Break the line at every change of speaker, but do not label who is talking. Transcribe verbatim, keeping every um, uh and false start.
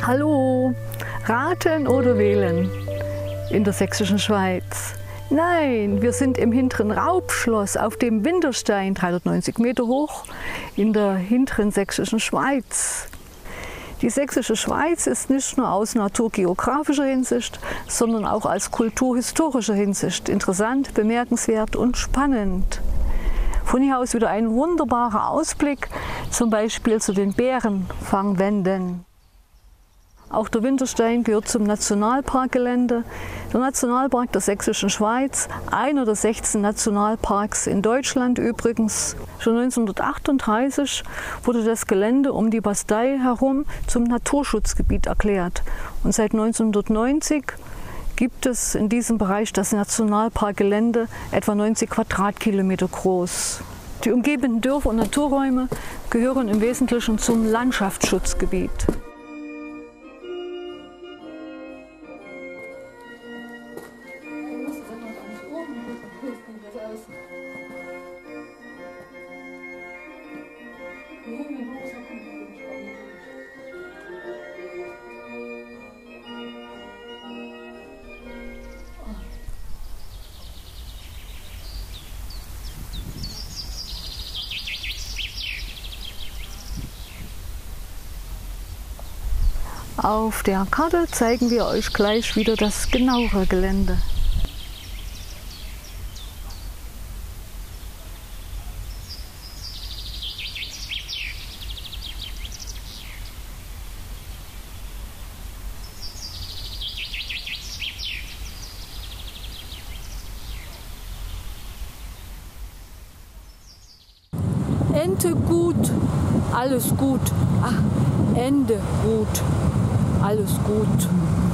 Hallo, raten oder wählen in der sächsischen Schweiz? Nein, wir sind im hinteren Raubschloss auf dem Winterstein, dreihundertneunzig Meter hoch, in der hinteren sächsischen Schweiz. Die sächsische Schweiz ist nicht nur aus naturgeografischer Hinsicht, sondern auch aus kulturhistorischer Hinsicht interessant, bemerkenswert und spannend. Von hier aus wieder ein wunderbarer Ausblick, zum Beispiel zu den Bärenfangwänden. Auch der Winterstein gehört zum Nationalparkgelände. Der Nationalpark der Sächsischen Schweiz, einer der sechzehn Nationalparks in Deutschland übrigens. Schon neunzehnhundertachtunddreißig wurde das Gelände um die Bastei herum zum Naturschutzgebiet erklärt. Und seit neunzehnhundertneunzig gibt es in diesem Bereich das Nationalparkgelände etwa neunzig Quadratkilometer groß. Die umgebenden Dörfer und Naturräume gehören im Wesentlichen zum Landschaftsschutzgebiet. Auf der Karte zeigen wir euch gleich wieder das genauere Gelände.
Ente gut, alles gut. Ach, Ende gut, alles gut.